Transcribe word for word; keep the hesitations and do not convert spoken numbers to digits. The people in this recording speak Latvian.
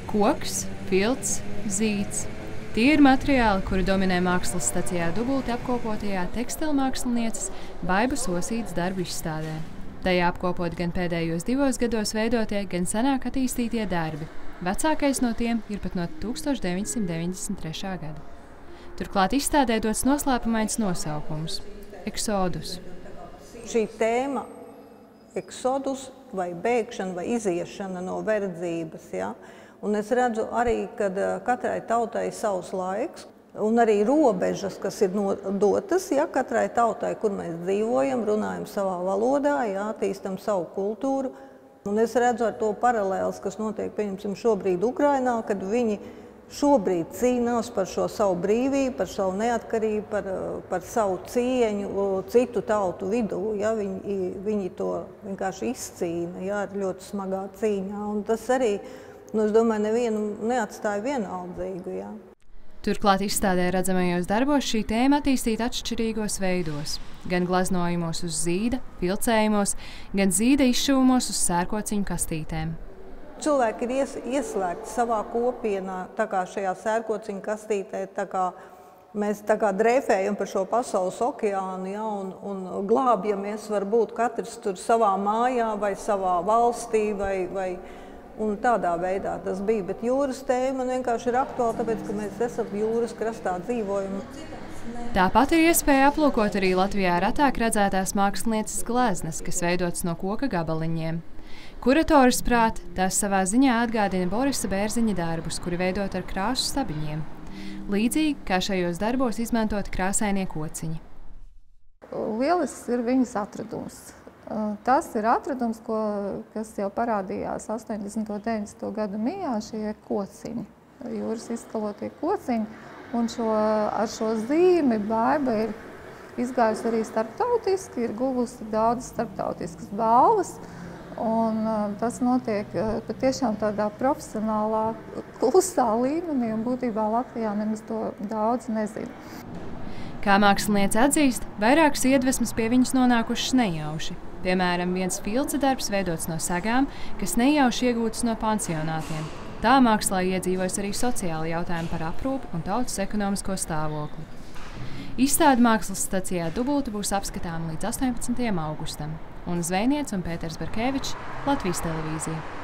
Koks, filts, zīds. Tie ir materiāli, kuri dominē mākslas stacijā Dubulti apkopotajā tekstilmākslinieces Baibas Osītes darbu izstādē. Tajā apkopot gan pēdējos divos gados veidotie, gan senāk attīstītie darbi. Vecākais no tiem ir pat no tūkstoš deviņsimt deviņdesmit trešā gada. Turklāt izstādē dots noslēpumains nosaukums – Eksodus. Šī tēma eksodus vai bēgšana vai iziešana no verdzības, ja? Un es redzu arī, ka katrai tautai ir savs laiks un arī robežas, kas ir dotas, ja? Katrai tautai, kur mēs dzīvojam, runājam savā valodā, ja? Attīstam savu kultūru. Un es redzu ar to paralēlis, kas notiek, pieņemsim, šobrīd Ukrainā, kad viņi šobrīd cīnās par šo savu brīvību, par savu neatkarību, par, par savu cieņu citu tautu vidū. Ja? Viņi, viņi to vienkārši izcīna, ja? Ļoti smagā cīņā. Un tas arī, nu, es domāju, nevienu neatstāja vienaldzīgu. Ja? Turklāt izstādē redzamajos darbos šī tēma attīstīta atšķirīgos veidos. Gan glaznojumos uz zīda, vilcējumos, gan zīda izšuvumos uz sērkociņu kastītēm. Cilvēki ir ies, ieslēgti savā kopienā, tā kā šajā sērkociņu kastītē, tā kā mēs tā kā drēfējam par šo pasaules okeānu, ja, un, un glābjamies varbūt katrs tur savā mājā vai savā valstī, vai, vai, un tādā veidā tas bija. Bet jūras tēma man vienkārši ir aktuāla, tāpēc, ka mēs esam jūras krastā dzīvojam. Tāpat ir iespēja aplūkot arī Latvijā retāk redzētās mākslinieces gleznas, kas veidotas no koka gabaliņiem. Kuratoris prāt, tās savā ziņā atgādina Borisa Bērziņa darbus, kuri veidot ar krāsu stabiņiem. Līdzīgi kā šajos darbos izmantot krāsainie kociņi. Lielisks ir viņas atradums. Tas ir atradums, ko, kas jau parādījās astoņdesmito un deviņdesmito gadu mijā, šie kociņi, jūras izskalotie kociņi. Un šo, ar šo zīmi Baiba ir izgājusi arī starptautiski, ir guvusi daudz starptautiskas balvas. Un tas notiek patiešām tādā profesionālā, klusā līmenī, un būtībā Latvijā nemaz to daudz nezina. Kā māksliniece atzīst, vairākas iedvesmas pie viņas nonākušas nejauši. Piemēram, viens filca darbs veidots no sagām, kas nejauši iegūtas no pansionātiem. Tā mākslā iedzīvojas arī sociāli jautājumi par aprūpi un tautas ekonomisko stāvokli. Izstāde mākslas stacijā Dubulti būs apskatāma līdz astoņpadsmitajam augustam. Un Zvejniece un Pēters Barkevičs, Latvijas televīzija.